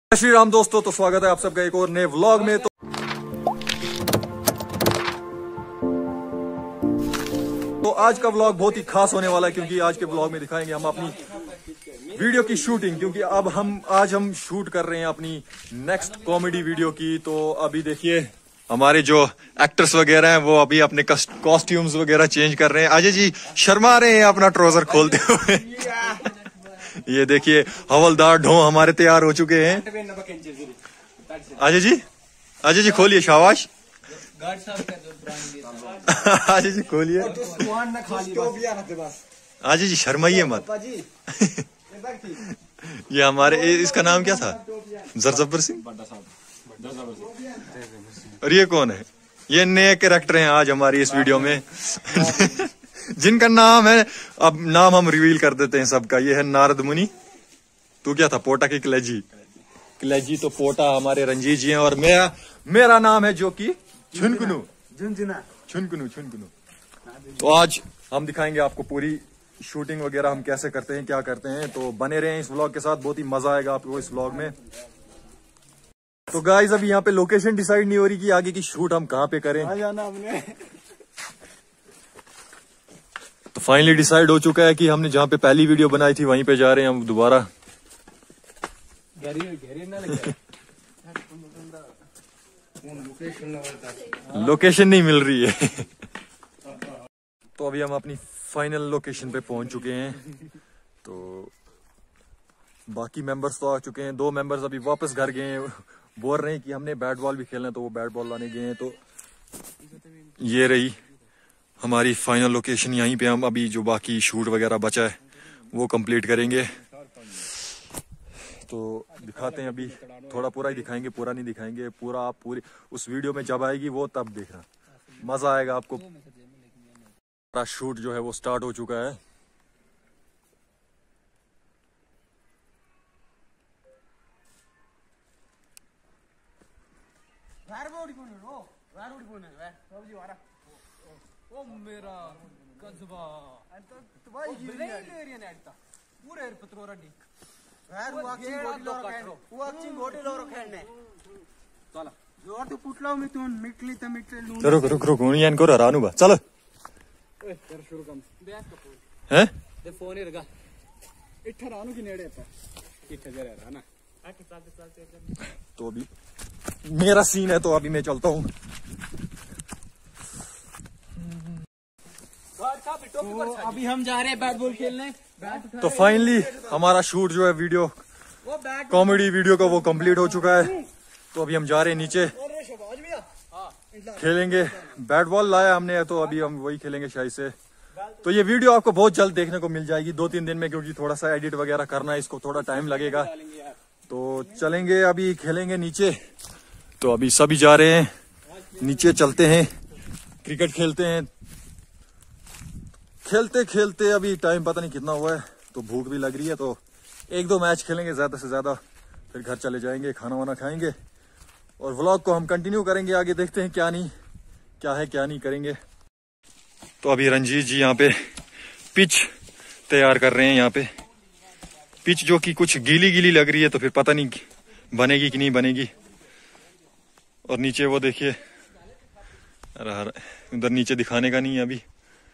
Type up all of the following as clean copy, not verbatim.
श्री राम दोस्तों, तो स्वागत है आप सबका एक और नए व्लॉग में। तो आज का व्लॉग बहुत ही खास होने वाला है, क्योंकि आज के व्लॉग में दिखाएंगे हम अपनी वीडियो की शूटिंग, क्योंकि अब आज हम शूट कर रहे हैं अपनी नेक्स्ट कॉमेडी वीडियो की। तो अभी देखिए हमारे जो एक्टर्स वगैरह हैं वो अभी अपने कॉस्ट्यूम्स वगैरह चेंज कर रहे हैं। अजय जी शर्मा रहे हैं अपना ट्राउजर खोलते हुए। ये देखिए हवलदार ढो हमारे तैयार हो चुके हैं। अजय जी खोलिए, शाबाश। अजय जी खोलिए। अजय जी शर्माइए मत। ये हमारे इसका नाम क्या था? जरजबर सिंह। और ये कौन है? ये नए कैरेक्टर हैं आज हमारी इस वीडियो में। जिनका नाम है, अब नाम हम रिवील कर देते हैं सबका। ये है नारद मुनि। तू क्या था? पोटा की कलेजी। कलेजी तो पोटा हमारे रंजीत जी हैं। और मेरा नाम है जो कि छुनकुनू। छुनकुनू। तो आज हम दिखाएंगे आपको पूरी शूटिंग वगैरह हम कैसे करते हैं, क्या करते हैं। तो बने रहें इस व्लॉग के साथ, बहुत ही मजा आएगा आपको इस व्लॉग में। तो गाइस अभी यहाँ पे लोकेशन डिसाइड नहीं हो रही कि आगे की शूट हम कहाँ पे करें। तो फाइनली डिसाइड हो चुका है कि हमने जहाँ पे पहली वीडियो बनाई थी वहीं पे जा रहे हैं हम दोबारा। लोकेशन नहीं मिल रही है। तो अभी हम अपनी फाइनल लोकेशन पे पहुंच चुके हैं। तो बाकी मेंबर्स तो आ चुके हैं। 2 मेंबर्स अभी वापस घर गए हैं, बोल रहे हैं कि हमने बैट बॉल भी खेलना है, तो वो बैट बॉल लाने गए हैं। तो ये रही हमारी फाइनल लोकेशन। यहीं पे हम अभी जो बाकी शूट वगैरह बचा है वो कंप्लीट करेंगे। तो दिखाते हैं, अभी थोड़ा पूरा ही दिखाएंगे, पूरा नहीं दिखाएंगे। पूरा आप पूरी उस वीडियो में जब आएगी वो तब देखना, मजा आएगा आपको। हमारा शूट जो है वो स्टार्ट हो चुका है। ओ मेरा कजबा पूरे पत्रोरा डिक रुक रानू बा चलो हैं फोन इरगा इट्ठा रानू की नेड़े पे इट्ठा जरा रहा ना। तो अभी मेरा सीन है, तो अभी मैं चलता हूँ। तो अभी हम जा रहे हैं बैट बॉल खेलने। तो फाइनली हमारा शूट जो है वीडियो कॉमेडी वीडियो का वो कंप्लीट हो चुका है। तो अभी हम जा रहे हैं नीचे, खेलेंगे। बैट बॉल लाया हमने, तो अभी हम वही खेलेंगे शायद से। तो ये वीडियो आपको बहुत जल्द देखने को मिल जाएगी, 2-3 दिन में, क्योंकि थोड़ा सा एडिट वगैरह करना है, इसको थोड़ा टाइम लगेगा। तो चलेंगे, अभी खेलेंगे नीचे। तो अभी सभी जा रहे हैं नीचे, चलते हैं क्रिकेट खेलते हैं। खेलते खेलते अभी टाइम पता नहीं कितना हुआ है, तो भूख भी लग रही है। तो 1-2 मैच खेलेंगे ज्यादा से ज्यादा, फिर घर चले जाएंगे, खाना वाना खाएंगे और व्लॉग को हम कंटिन्यू करेंगे आगे। देखते हैं क्या नहीं करेंगे। तो अभी रंजीत जी यहाँ पे पिच तैयार कर रहे हैं। यहाँ पे पिच जो कि कुछ गीली लग रही है, तो फिर पता नहीं बनेगी कि नहीं बनेगी। और नीचे वो देखिए, उधर नीचे दिखाने का नहीं है अभी।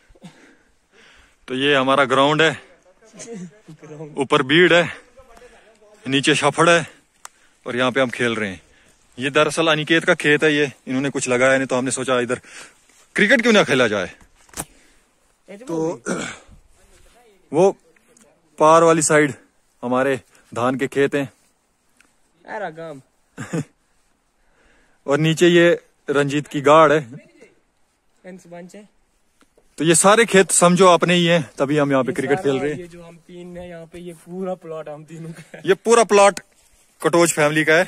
तो ये हमारा ग्राउंड है, ऊपर भीड़ है, नीचे शफड़ है, और यहाँ पे हम खेल रहे हैं। ये दरअसल अनिकेत का खेत है, ये इन्होंने कुछ लगाया नहीं, तो हमने सोचा इधर क्रिकेट क्यों ना खेला जाए। तो वो पार वाली साइड हमारे धान के खेत हैं। और नीचे ये रंजीत की गाड़ है। तो ये सारे खेत समझो अपने ही हैं, तभी हम यहाँ पे क्रिकेट खेल रहे हैं। ये जो हम 3 हैं यहाँ पे, ये पूरा प्लॉट हम तीनों का है। ये पूरा प्लॉट कटोच फैमिली का है।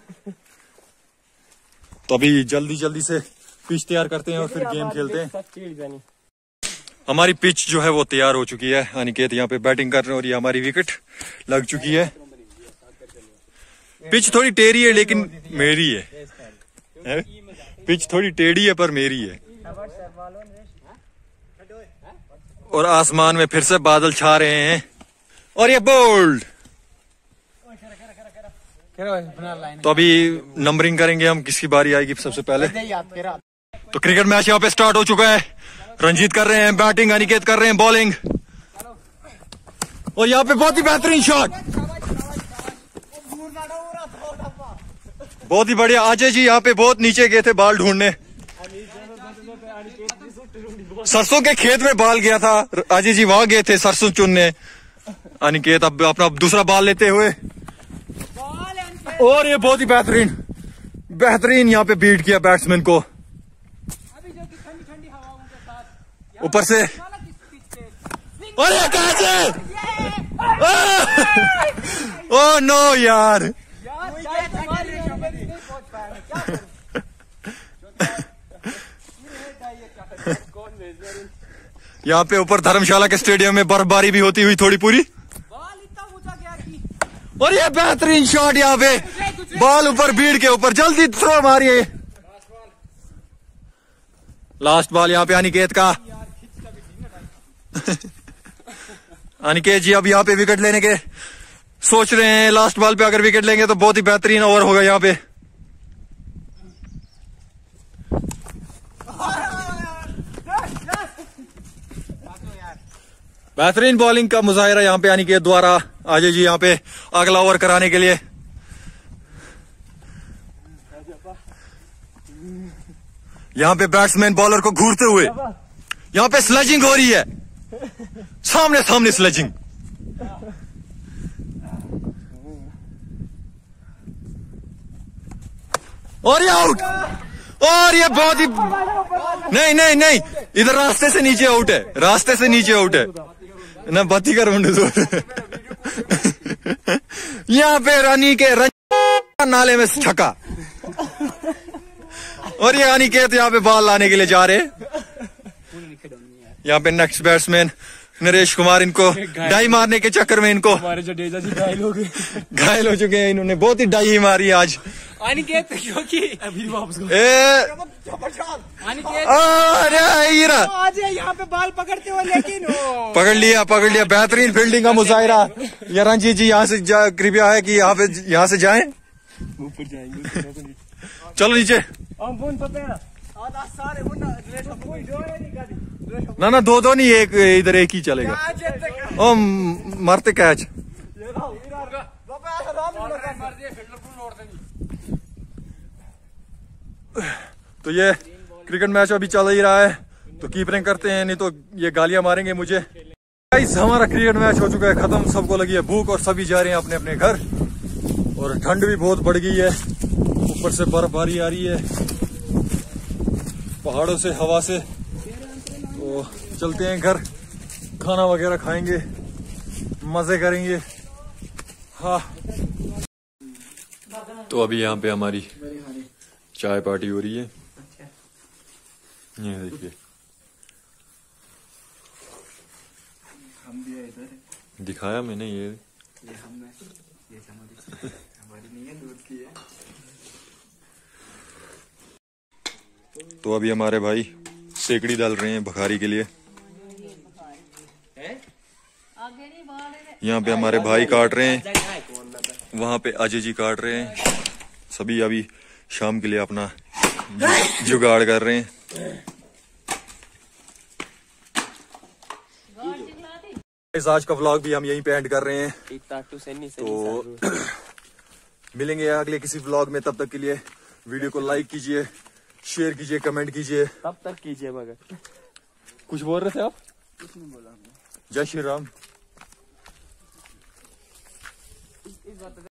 तो अभी जल्दी से पिच तैयार करते हैं और फिर गेम खेलते हैं। हमारी पिच जो है वो तैयार हो चुकी है। अनिकेत यहाँ पे बैटिंग कर रहे हैं और ये हमारी विकेट लग चुकी है। पिच थोड़ी टेढ़ी है लेकिन मेरी है। पिच थोड़ी टेढ़ी है पर मेरी है। और आसमान में फिर से बादल छा रहे हैं। और ये बोल्ड तो अभी नंबरिंग करेंगे हम, किसकी बारी आएगी सबसे पहले। तो क्रिकेट मैच यहाँ पे स्टार्ट हो चुका है। रंजीत कर रहे हैं बैटिंग, अनिकेत कर रहे हैं बॉलिंग, और यहाँ पे बहुत ही बेहतरीन शॉट, बहुत ही बढ़िया। अजय जी यहाँ पे बहुत नीचे गए थे बाल ढूंढने, सरसों के खेत में बाल गया था अजय जी, वहां गए थे सरसों चुनने। अनिकेत अब अपना दूसरा बाल लेते हुए, और ये बहुत ही बेहतरीन यहाँ पे बीट किया बैट्समैन को ऊपर से, और ये कैसे, ओह नो यार, यहाँ पे ऊपर धर्मशाला के स्टेडियम में बर्फबारी भी होती हुई थोड़ी पूरी, और ये बेहतरीन शॉट यहाँ पे बॉल ऊपर बीट के ऊपर, जल्दी थ्रो मारिए। लास्ट बॉल यहाँ पे अनिकेत का। अनिकेत जी अब यहाँ पे विकेट लेने के सोच रहे हैं। लास्ट बॉल पे अगर विकेट लेंगे तो बहुत ही बेहतरीन ओवर होगा यहाँ पे। बेहतरीन बॉलिंग का मुजाहिरा यहाँ पे अनिकेत द्वारा। अजय जी यहाँ पे अगला ओवर कराने के लिए। यहाँ पे बैट्समैन बॉलर को घूरते हुए, यहाँ पे स्लेजिंग हो रही है, सामने स्लेजिंग। और ये आउट, और ये बहुत ही नहीं, इधर रास्ते से नीचे आउट है, रास्ते से नीचे आउट है ना, बत्ती कर यहाँ पे रानी के नाले में छक्का, और ये अनिकेत यहाँ पे बॉल लाने के लिए जा रहे। यहाँ पे नेक्स्ट बैट्समैन नरेश कुमार, इनको डाई मारने के चक्कर में इनको हमारे जडेजा जी घायल हो चुके हैं, इन्होंने बहुत ही डाई मारी आज। अनिकेत क्योंकि अभी वापस आज यहाँ पे बाल पकड़ते हुए, लेकिन पकड़ लिया बेहतरीन फील्डिंग का मुजाहिरा। या रंजीत जी यहाँ से कृपया है कि यहाँ से जाएं, ऊपर जाएंगे। चलो नीचे। ना दो नहीं, एक इधर एक ही चलेगा। ओ मारते कैच। तो ये क्रिकेट मैच अभी चल ही रहा है, तो कीपरिंग करते हैं, नहीं तो ये गालियां मारेंगे मुझे। गाइस हमारा क्रिकेट मैच हो चुका है खत्म, सबको लगी है भूख और सभी जा रहे हैं अपने अपने घर, और ठंड भी बहुत बढ़ गई है, ऊपर से बर्फबारी आ रही है पहाड़ों से, हवा से। तो चलते हैं घर, खाना वगैरह खाएंगे, मजे करेंगे। हाँ तो अभी यहाँ पे हमारी चाय पार्टी हो रही है, ये देखिए दिखाया मैंने, ये हमारी नहीं है, दूध की है। तो अभी हमारे भाई सेकड़ी डाल रहे हैं भखारी के लिए। यहाँ पे हमारे भाई काट रहे हैं, वहां पे अजय जी काट रहे हैं, सभी अभी शाम के लिए अपना जुगाड़ कर रहे हैं। आज का व्लॉग भी हम यहीं पे एंड कर रहे हैं, तो मिलेंगे अगले किसी व्लॉग में। तब तक के लिए वीडियो को लाइक कीजिए, शेयर कीजिए, कमेंट कीजिए। तब तक कीजिए। मगर कुछ बोल रहे थे आप? कुछ नहीं बोला। जय श्री राम।